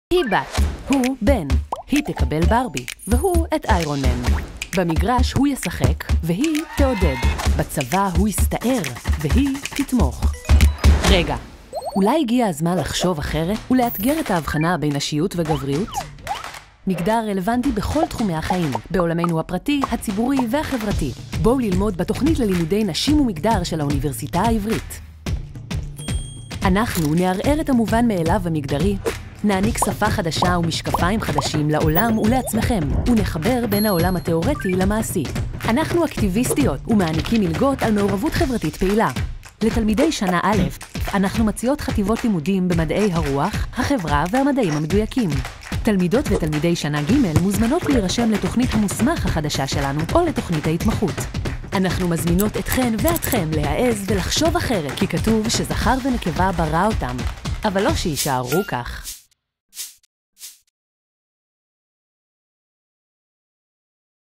היא בת, הוא בן, היא תקבל ברבי, והוא את איירון מן. במגרש הוא ישחק, והיא תעודד. בצבא הוא יסתער, והיא תתמוך. רגע, אולי הגיע הזמן לחשוב אחרת ולאתגר את ההבחנה בין נשיות וגבריות? מגדר רלוונטי בכל תחומי החיים, בעולמנו הפרטי, הציבורי והחברתי. בואו ללמוד בתוכנית ללימודי נשים ומגדר של האוניברסיטה העברית. אנחנו נערער את המובן מאליו המגדרי, נעניק שפה חדשה ומשקפיים חדשים לעולם ולעצמכם, ונחבר בין העולם התיאורטי למעשי. אנחנו אקטיביסטיות ומעניקים מלגות על מעורבות חברתית פעילה. לתלמידי שנה א', אנחנו מציעות חטיבות לימודים במדעי הרוח, החברה והמדעים המדויקים. תלמידות ותלמידי שנה ג' מוזמנות להירשם לתוכנית המוסמך החדשה שלנו או לתוכנית ההתמחות. אנחנו מזמינות אתכן ואתכם להעז ולחשוב אחרת, כי כתוב שזכר ונקבה ברא אותם, אבל לא שישארו כך.